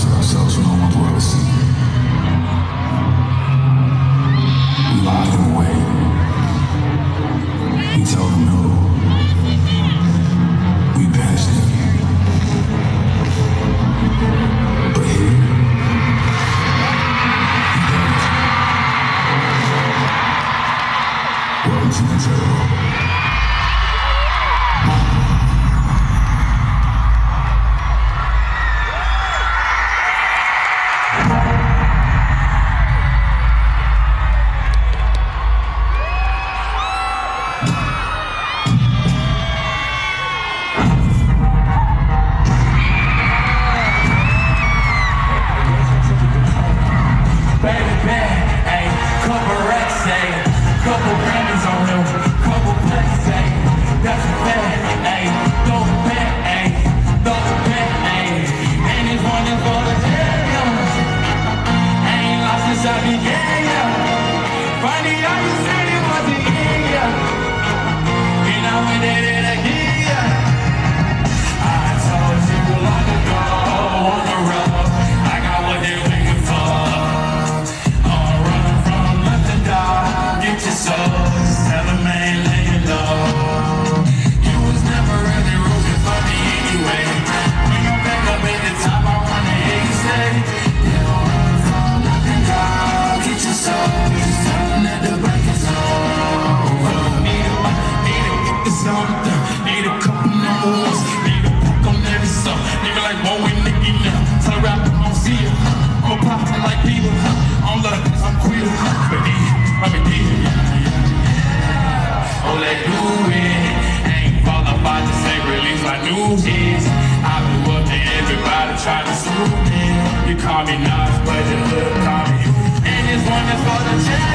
to ourselves, we don't want the world to see. We lie them away. We tell them no. We banish them. But here, we don't. Welcome to the terror. Try to screw me. You call me Nas, but you look, call me. And this one is for the champ.